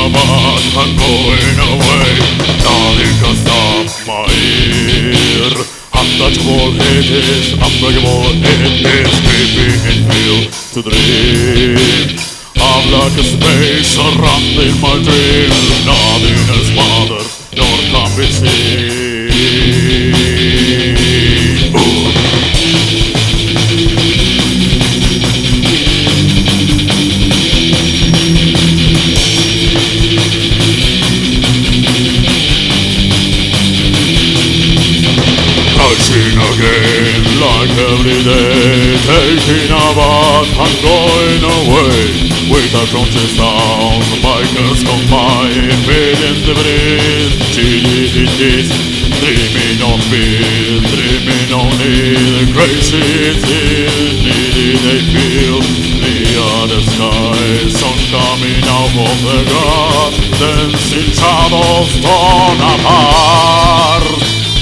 but I'm going away. Nothing can stop my ear. Untouchable it is, unbreakable it is. Maybe it feels to dream. I'm like a space surrounding my dreams. Nothing is bothered, nor can be seen. Crashing again like every day, taking a bath and going away. With our conscious sounds, bikers combine, feeling the breeze. It is dreaming on fear, dreaming on it. Crazy it is, needed they feel near the sky. Sun coming out of the ground, dancing shadows torn apart.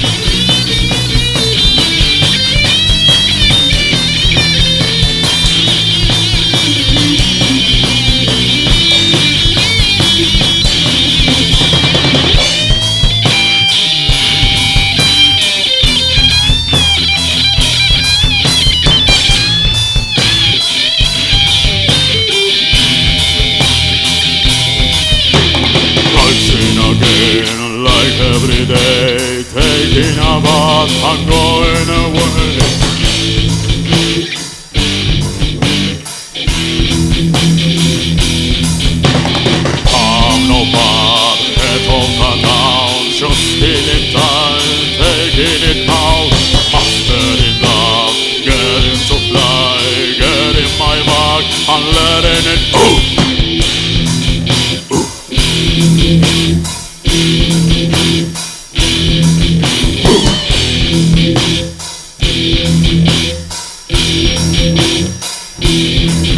Like every day, taking a bath and going away. I'm no bad, head of the town, just stealing time, taking it out. Master in love, getting to fly, getting my back and letting it go.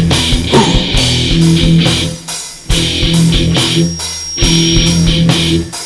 Ooh.